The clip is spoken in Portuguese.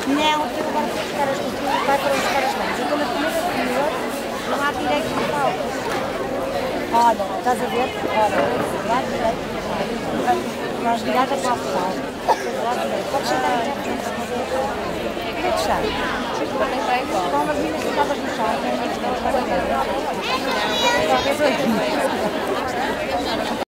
Não, porque agora vou buscar as costuras, vai para buscar as mãos. Eu estou na primeira superior, não há direito no palco. Olha, estás a ver? Olha, lá direito. Nós virada para o palco. Lá direito. Pode sentar aqui à frente. Como é que está? Com umas minas sentadas no chão. Talvez 8